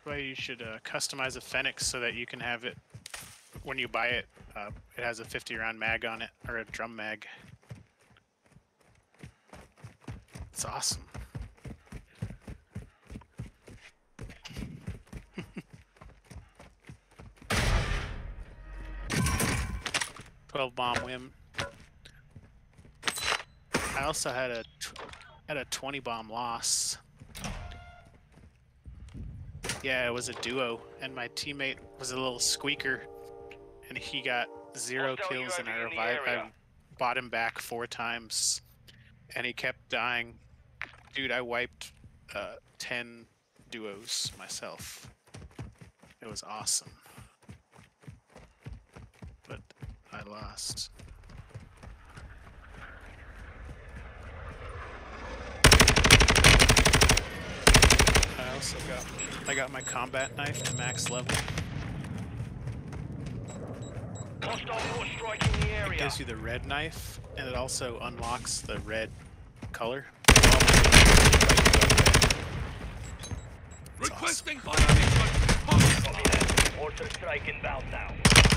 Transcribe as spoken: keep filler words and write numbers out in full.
Well, you should uh, customize a Fenix so that you can have it when you buy it. Uh, it has a fifty round mag on it, or a drum mag. It's awesome. twelve bomb win. I also had a had a twenty bomb loss. Yeah, it was a duo, and my teammate was a little squeaker, and he got zero kills, and I revived. I bought him back four times, and he kept dying. Dude, I wiped uh, ten duos myself. It was awesome, but I lost. I also got I got my combat knife to max level. It gives you the red knife, and it also unlocks the red color. Requesting awesome. fire mission. Mortar strike inbound now.